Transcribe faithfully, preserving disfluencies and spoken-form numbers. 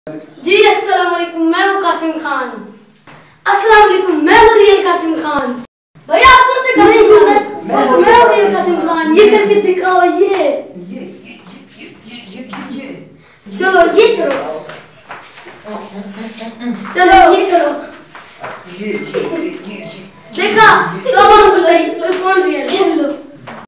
जी अस्सलाम वालेकुम, मैं हूँ कासिम खान। अस्सलाम वालेकुम, मैं हूँ रियल कासिम खान। भैया आप कौन से कासिम खान? मैं हूँ रियल कासिम खान। ये करके दिखाओ, ये ये ये ये ये ये ये चलो ये करो, चलो ये करो, ये ये ये देखा तो अब हम बताइए कौन रियल है।